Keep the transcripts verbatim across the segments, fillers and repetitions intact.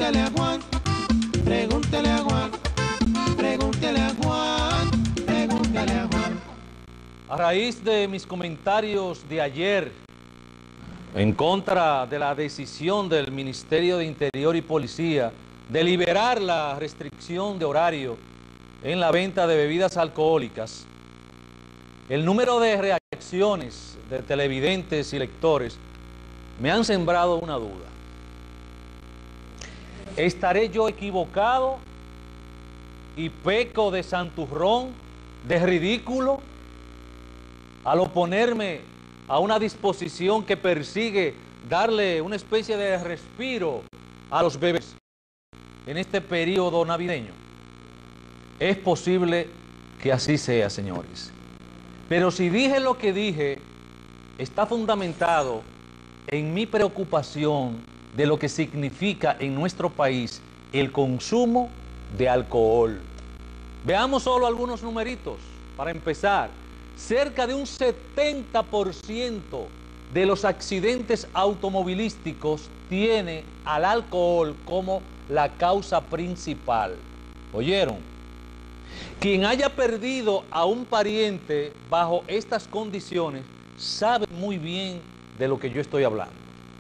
Pregúntele a Juan, pregúntele a Juan, pregúntele a Juan, pregúntele a Juan. A raíz de mis comentarios de ayer en contra de la decisión del Ministerio de Interior y Policía de liberar la restricción de horario en la venta de bebidas alcohólicas, el número de reacciones de televidentes y lectores me han sembrado una duda. ¿Estaré yo equivocado y peco de santurrón, de ridículo, al oponerme a una disposición que persigue darle una especie de respiro a los bebés en este periodo navideño? Es posible que así sea, señores. Pero si dije lo que dije, está fundamentado en mi preocupación de lo que significa en nuestro país el consumo de alcohol. Veamos solo algunos numeritos para empezar. Cerca de un setenta por ciento de los accidentes automovilísticos tiene al alcohol como la causa principal. ¿Oyeron? Quien haya perdido a un pariente bajo estas condiciones sabe muy bien de lo que yo estoy hablando.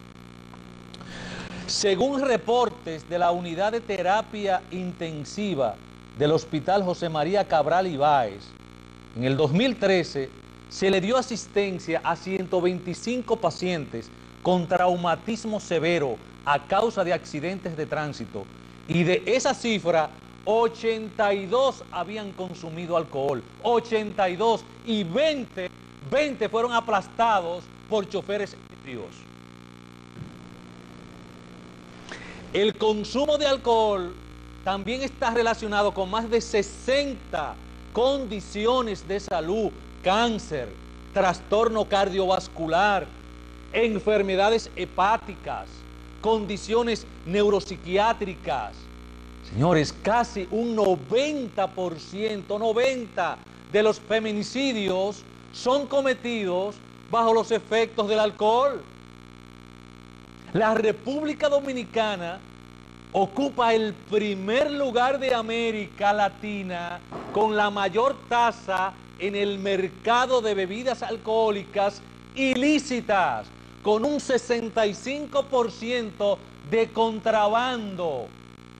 Según reportes de la Unidad de Terapia Intensiva del Hospital José María Cabral Ibáez, en el dos mil trece se le dio asistencia a ciento veinticinco pacientes con traumatismo severo a causa de accidentes de tránsito, y de esa cifra, ochenta y dos habían consumido alcohol, ochenta y dos, y veinte, veinte fueron aplastados por choferes ebrios. El consumo de alcohol también está relacionado con más de sesenta condiciones de salud: cáncer, trastorno cardiovascular, enfermedades hepáticas, condiciones neuropsiquiátricas. Señores, casi un noventa por ciento, noventa de los feminicidios son cometidos bajo los efectos del alcohol. La República Dominicana ocupa el primer lugar de América Latina con la mayor tasa en el mercado de bebidas alcohólicas ilícitas, con un sesenta y cinco por ciento de contrabando.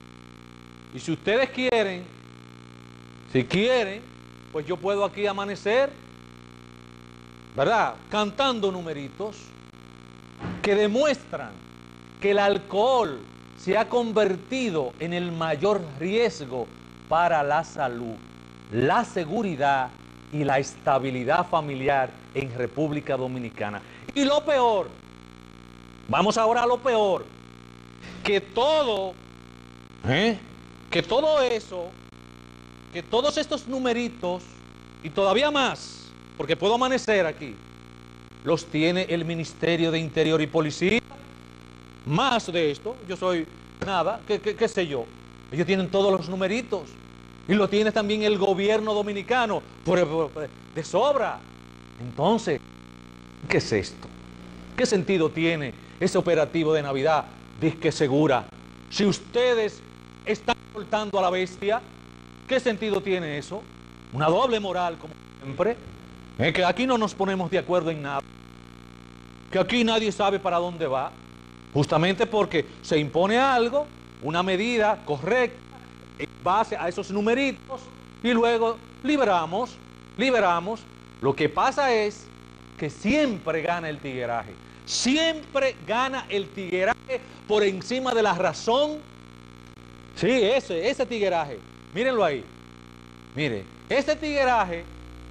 Y si ustedes quieren, si quieren, pues yo puedo aquí amanecer, ¿verdad?, cantando numeritos que demuestran que el alcohol se ha convertido en el mayor riesgo para la salud, la seguridad y la estabilidad familiar en República Dominicana. Y lo peor, vamos ahora a lo peor, que todo, ¿eh? que todo eso, que todos estos numeritos, y todavía más, porque puedo amanecer aquí, los tiene el Ministerio de Interior y Policía. Más de esto, yo soy nada, qué, qué, qué sé yo. Ellos tienen todos los numeritos. Y lo tiene también el gobierno dominicano, por, por, por, de sobra. Entonces, ¿qué es esto? ¿Qué sentido tiene ese operativo de Navidad? Disque segura. Si ustedes están soltando a la bestia, ¿qué sentido tiene eso? Una doble moral, como siempre. Es que aquí no nos ponemos de acuerdo en nada. Que aquí nadie sabe para dónde va. Justamente porque se impone algo, una medida correcta, en base a esos numeritos, y luego liberamos, liberamos. Lo que pasa es que siempre gana el tigueraje. Siempre gana el tigueraje por encima de la razón. Sí, ese, ese tigueraje. Mírenlo ahí. Mire, ese tigueraje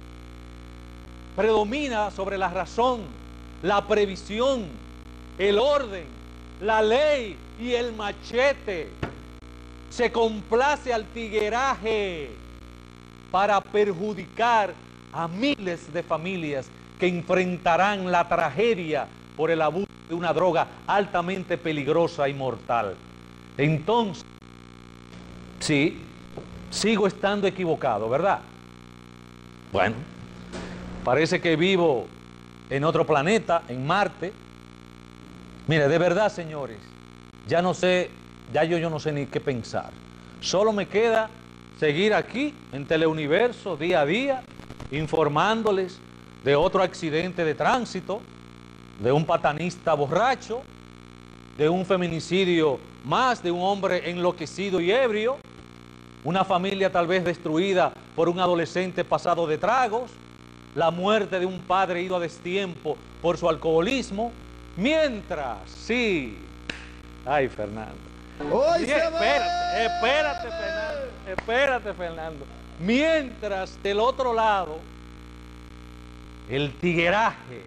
predomina sobre la razón, la previsión, el orden, la ley y el machete. Se complace al tigueraje para perjudicar a miles de familias que enfrentarán la tragedia por el abuso de una droga altamente peligrosa y mortal. Entonces, sí, sigo estando equivocado, ¿verdad? Bueno, parece que vivo en otro planeta, en Marte. Mire, de verdad, señores, ya no sé ya yo, yo no sé ni qué pensar. Solo me queda seguir aquí en Teleuniverso día a día, informándoles de otro accidente de tránsito, de un patanista borracho, de un feminicidio más, de un hombre enloquecido y ebrio, una familia tal vez destruida por un adolescente pasado de tragos, la muerte de un padre ido a destiempo por su alcoholismo, mientras, sí, ay Fernando, Hoy sí, se espérate, espérate Fernando, espérate Fernando, mientras del otro lado, el tigueraje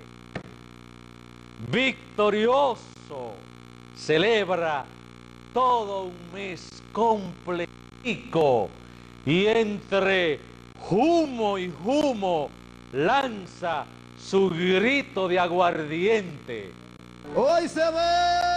victorioso celebra todo un mes completico y entre humo y humo lanza su grito de aguardiente. Hoy se ve.